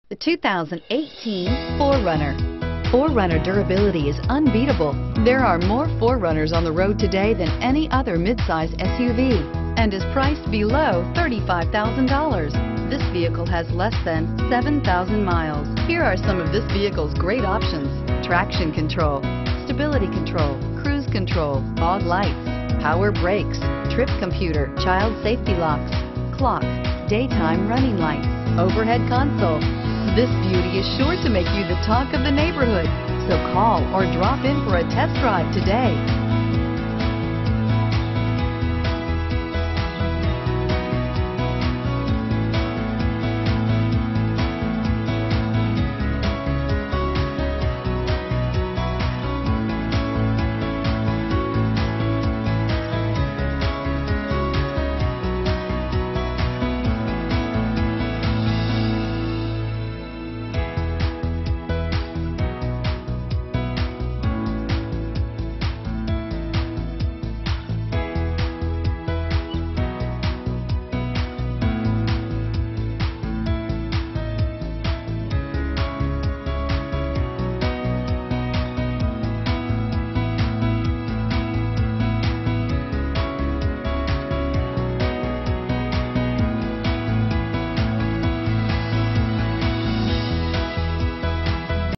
The 2018 4Runner. 4Runner durability is unbeatable. There are more 4Runners on the road today than any other midsize SUV and is priced below $35,000. This vehicle has less than 7,000 miles. Here are some of this vehicle's great options: traction control, stability control, cruise control, fog lights, power brakes, trip computer, child safety locks, clock, daytime running lights, overhead console. This beauty is sure to make you the talk of the neighborhood, so call or drop in for a test drive today.